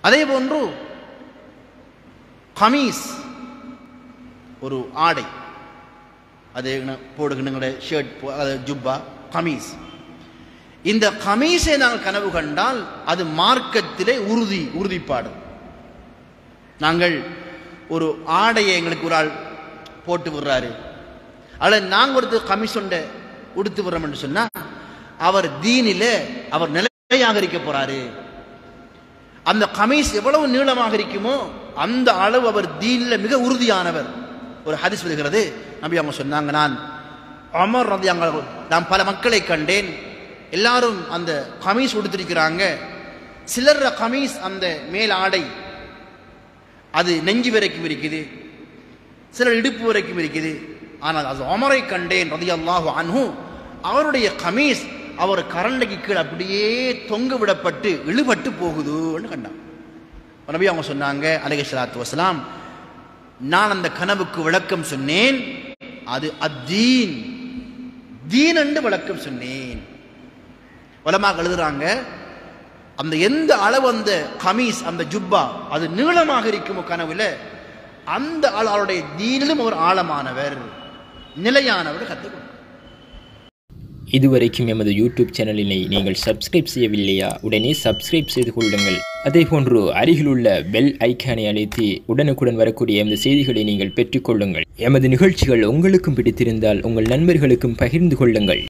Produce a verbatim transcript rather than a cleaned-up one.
அதே போன்று கமீஸ் ஒரு ஆடை, அது போடுகின்ற ஷர்ட், அது ஜுப்பா, கமீஸ். இந்த கமீஸை நாங்கள் கனவு கண்டால் அது மார்க்கத்திலே உறுதி உறுதிப்பாடு. நாங்கள் ஒரு ஆடையை எங்களுக்கு ஒரு ஆள் போட்டு விடுறாரு, அதில் நாங்கள் ஒருத்தர் கமீஸ் ஒன்றை உடுத்து விடுறோம் என்று சொன்னால் அவர் தீனிலே அவர் நிலையாக இருக்க போறாரு. அந்த கமீஸ் எவ்வளவு நீளமாக இருக்குமோ அந்த அளவு அவர் தீனில் மிக உறுதியானவர். ஒரு ஹதீஸ் வருகிறது, நபி அவங்க சொன்னாங்க, நான் உமர் ரலியல்லாஹு அன்ஹு நான் பல மக்களை கண்டேன், எல்லாரும் அந்த கமீஸ் உடுத்திருக்கிறாங்க. சிலர் கமீஸ் அந்த மேல் ஆடை அது நெஞ்சு வரைக்கும் இருக்குது, சிலர் இடுப்பு வரைக்கும் இருக்குது. ஆனால் அது உமரை கண்டேன் ரலியல்லாஹு அன்ஹு, அவருடைய கமீஸ் அவர் கரண்டைக்கு கீழே அப்படியே தொங்க விடப்பட்டு இழுபட்டு போகுதுன்னு கண்டான். நபி அவங்க சொன்னாங்க அலைஹிஸ்ஸலாத்து வஸலாம், நான் அந்த கனவுக்கு விளக்கம் சொன்னேன், அது அத்தீன், தீன் என்று விளக்கம் சொன்னேன். உலமாக்கள் எழுதுறாங்க, அந்த எந்த அளவு அந்த கமீஸ் அந்த ஜுப்பா அது நீளமாக இருக்குமோ கனவுல, அந்த அவருடைய தீனிலும் ஒரு ஆழமானவர், நிலையானவர் கற்றுக்கொண்டார். இதுவரைக்கும் எமது யூடியூப் சேனலினை நீங்கள் சப்ஸ்கிரைப் செய்யவில்லையா? உடனே சப்ஸ்கிரைப் செய்து கொள்ளுங்கள். அதேபோன்று அருகிலுள்ள பெல் ஐக்கானை அழுத்தி உடனுக்குடன் வரக்கூடிய எமது செய்திகளை நீங்கள் பெற்றுக்கொள்ளுங்கள். எமது நிகழ்ச்சிகள் உங்களுக்கும் பிடித்திருந்தால் உங்கள் நண்பர்களுக்கும் பகிர்ந்து கொள்ளுங்கள்.